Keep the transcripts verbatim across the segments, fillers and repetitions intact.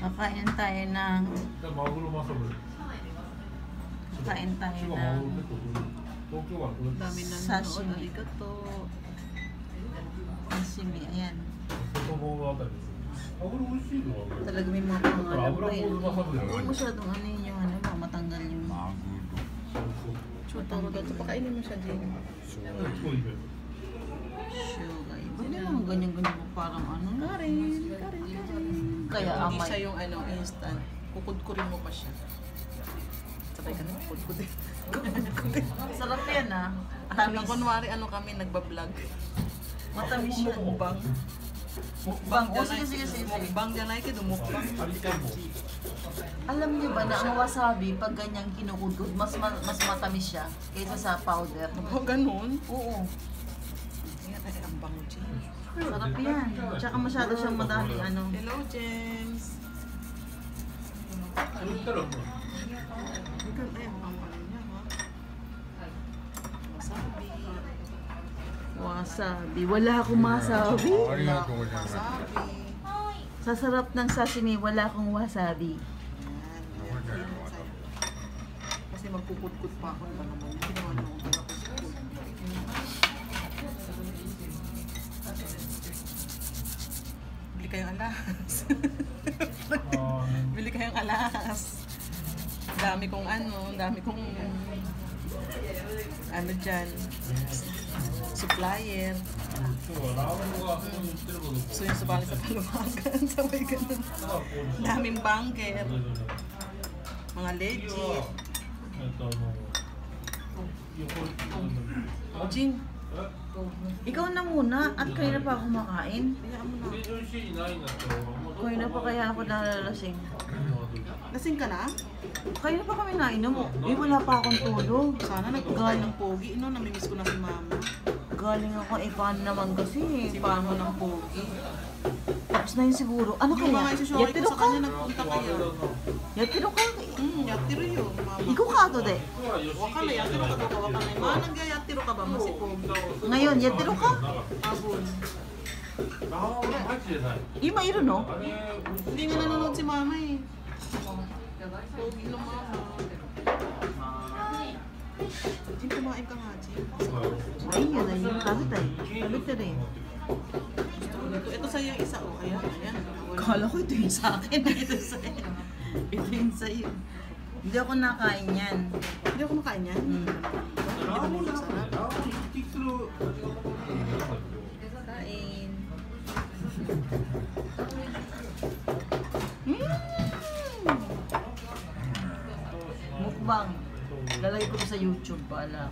Kakain tayo ng... Kakain tayo ng... Dami na Sashimi. nanood. Arigato. Sashimi, ayan. Talaga may mga pangalan pa yun. Huwag masyadong ano yun yung ano, baka matanggal yung... Chutoro daw. Pakainin mo siya, Jane. Sugar. Iba na lang ganyan-ganyan mo parang ano. Karin, karin, karin. Kaya Hindi amay. siya yung ano, instant. Kukudkurin mo pa siya. Sabay ka na, kukudkurin. Sarap yan ah. Tamis. Kunwari ano kami, nagbablog. Matamis yan. Mukbang. Mukbang. O sige, sige, sige. Mukbang dyan ay kido, mukbang. Alam niyo ba na ang wasabi, pag ganyang kinukudkod, mas ma- mas matamis siya kaysa sa powder? O, ganun. Oo. Ayan, ay, ang bango, James. Sarap yan. Tsaka masyado siyang madaling ano. Hello, James. Ikaw, ay, ang bango niya, ha? Wasabi. Wasabi. Wala akong masabi. Wasabi. Sa sarap ng sashimi, wala akong wasabi. Kasi magpupudkut pa ako naman naman. Ginawa na ako para kusukut. Bili kayong alas. Bili kayong alas. Dami kong ano, dami kong ano dyan. Supplier. Mm. So yung subali sa palumagan, sabay ganun. Daming banker. Mga legit. Jing, Ikaw na muna at kayo na pa ako kumakain. hayaan mo na. Kayo na pa kaya ako nalalasing. Lasing ka na? Kayo na pa kami nainom. Eh, wala pa akong tulog. Sana nagpapal ng pogi, no? Namimiss ko na si mama. Galing ako, eh, paano naman kasi? Si Paano mama ng pogi. Tapos na yun siguro. Ano Yung mga kaya? isushori ko Yatiro sa ka? kanya, nagpunta kayo. Yatiro ka? Hmm, yatiro yun, mama. Ikaw ka ato de. Wakala, yatiro ka daw ka, wakala. Manang gaya, yatiro ka ba mo si pogi? Ngayon, yatiro ka? Abon. Ima iro no? Hindi nga nanonood si mama eh. Pogi ng mama. Jim, kumain ka nga, Jim. Ay, yun na yun. Kabit ay. Kabit na rin. Ito, ito sa'yo yung isa, oh. Ayan, ayan. Kala ko ito yung sa akin. Ito sa'yo. Ito yung sa'yo. Hindi ako nakain yan. Hindi ako makain yan. Hmm. Hindi mo muna sarap. Kain. Mm. Mukbang. Lalagay ko sa YouTube pala.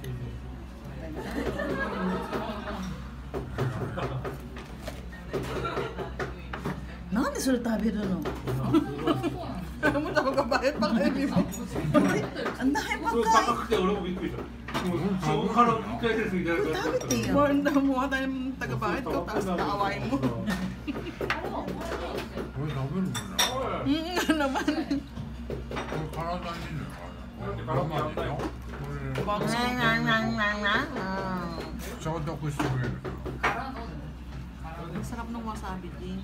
Nakani sulit tabi doon, no? Alam mo, tapos kabayad pa kayo, di ba? Ang dahil pagkain. Tabit eh. More na mukha tayong tagabayad ko, tapos naawain mo. Hmm, nga naman. Nga, nga, nga, nga, nga. Ah. Ang sarap ng wasabi, Jing.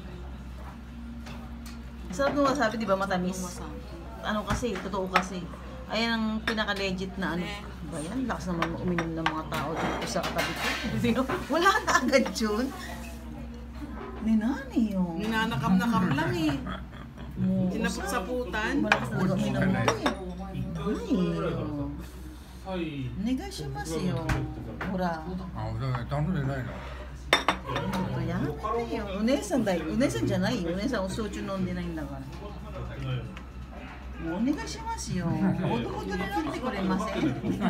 Sarap ng wasabi, di ba matamis? Ang wasabi. Ano kasi, totoo kasi. Ayan ang pinaka-legit na ano. Ba yan? Lakas naman uminom ng mga tao dito sa katabi ko. Wala na agad yun. Ninani yun. Ninanakam-nakam lang eh. Mo. Sinapot sa putan. Malakas talaga uminom mo eh. Ay. Negashimasu yo. Hora. あ、だから頼んでないの。 ちょっとやめてよ。お姉さんだよ。お姉さんじゃないよ。お姉さんお焼酎飲んでないんだから。もうお願いしますよ。ほどほどになってくれません。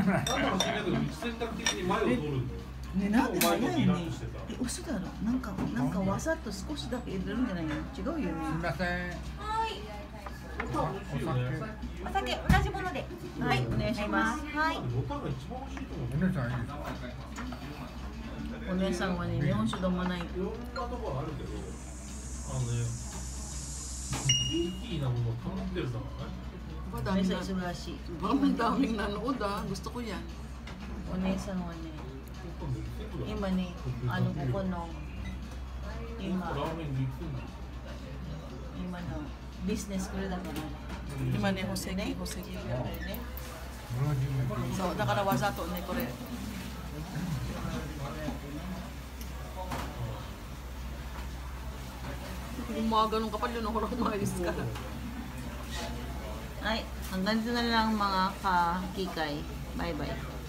ね、なんで早いね。え、嘘だろ。なんか、なんかわざと少しだけ入れるんじゃないの。違うよね。 すみません。お酒。 お酒同じもので。 はい、お願いします。 はい。 お姉さんいいですか。 お姉さんはね、日本酒飲まない。 Ba, O daming 姉さん na, 忙しい。 ba, ang daming nanood ah. Gusto ko yan. お姉さんはね、今ね、あのここの今今の business ko rin ako. Lima ni Hoseki, Hoseki. 俺は自分でそう、だからわざとね、これ。Yung mga ganun kapal yun, ako lang umayos ka. Ay, hanggang dito na lang mga ka-kikay. Bye-bye.